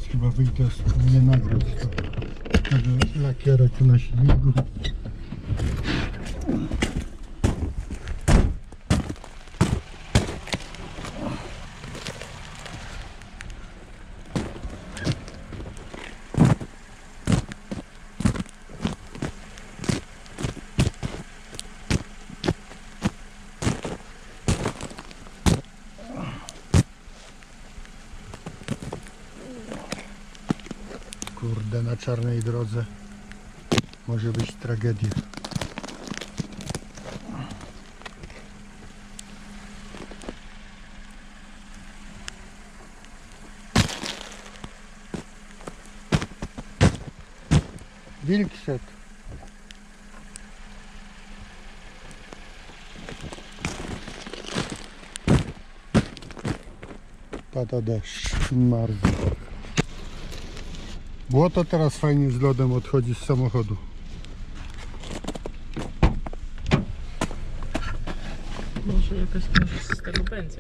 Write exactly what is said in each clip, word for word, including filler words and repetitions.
chyba wyjdę, nie nagrać to. Tego lakierek na silniku. Kurde, na czarnej drodze może być tragedia. Wilk szedł. Pada deszcz, marzy. Błoto teraz fajnie z lodem odchodzi z samochodu. Może jakaś korzyść z tego będzie.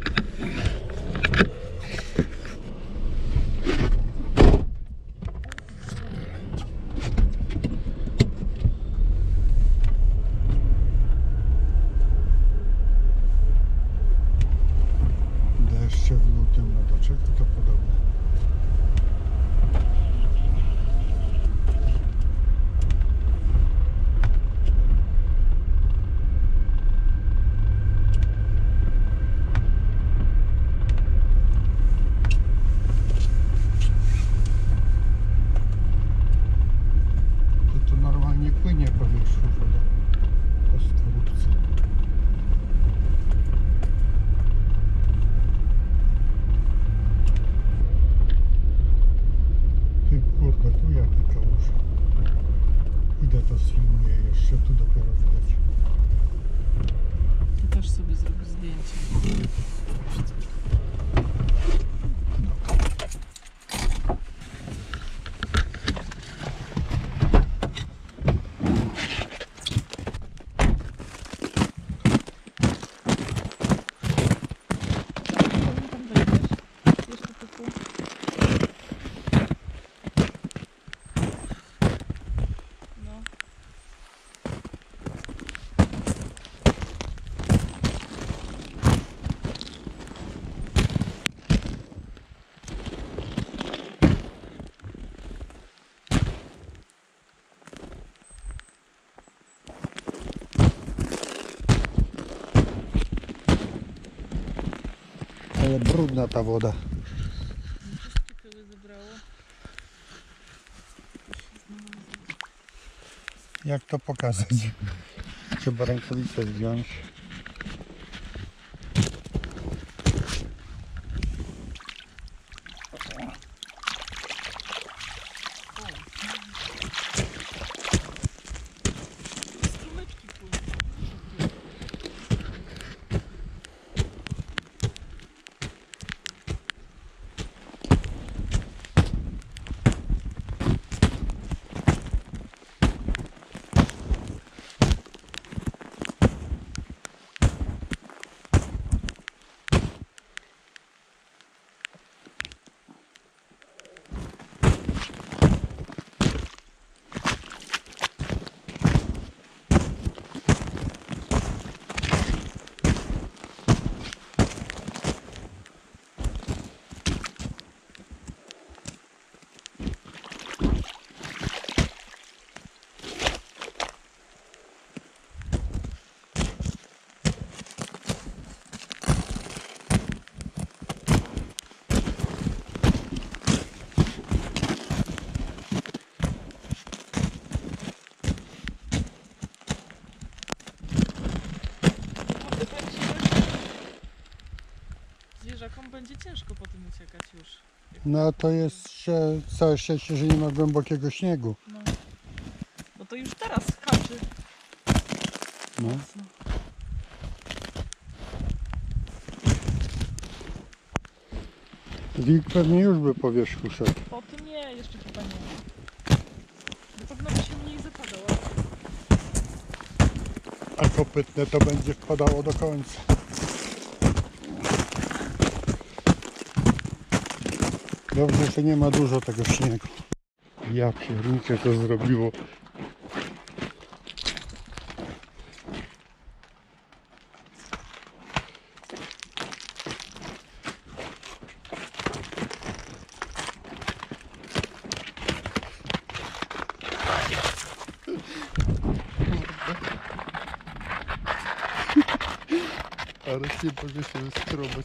Deszcze w lutym, no do czego to podobne? Nie płynie po wierzchu woda po skorupce. Ty kurde, tu jakie kałuże. Idę to sfilmuję jeszcze, tu dopiero widać. Ty też sobie zrobisz zdjęcie. Ale brudna ta woda. Jak to pokazać? Trzeba rękawicę zdjąć. Zwierzakom będzie ciężko po tym uciekać już. No to jest jeszcze całe szczęście, że nie ma głębokiego śniegu. No. Bo to już teraz haczy. No. Mocno. Wilk pewnie już by po wierzchu szedł. Po tym nie, jeszcze chyba nie. Na pewno by się mniej zapadał. A kopytne to będzie wpadało do końca. Dobrze, że nie ma dużo tego śniegu. Ja pierniczę, to zrobiło. Ale nie mogę się wyskrobać.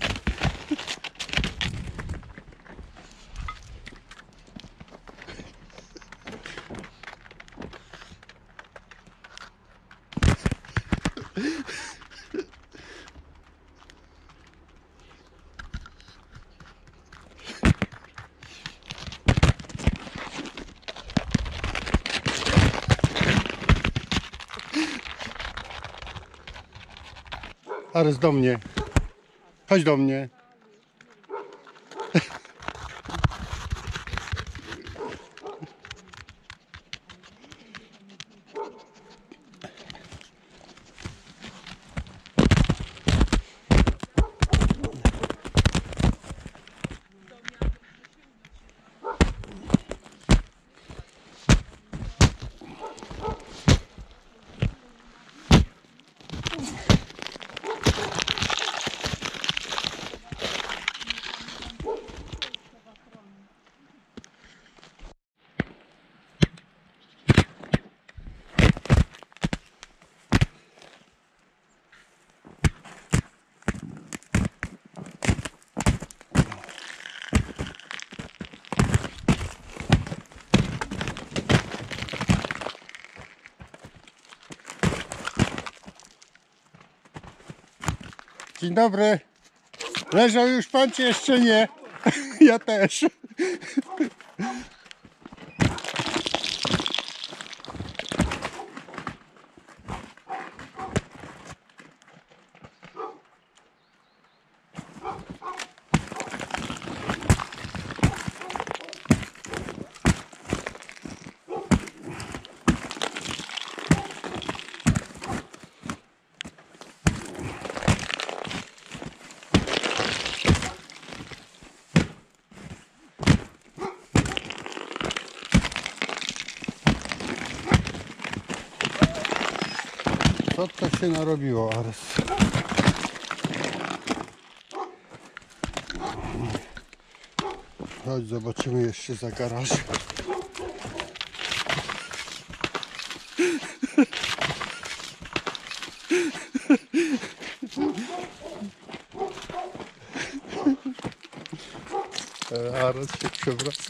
Ares, do mnie. Chodź do mnie. Dzień dobry. Leżał już pan, czy jeszcze nie? Ja też. Co to się narobiło, Ares? Chodź, zobaczymy jeszcze za garaż. Ares się przewraca.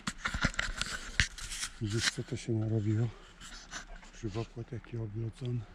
Widzisz, co to się narobiło? Żywopłot jaki oblodzony.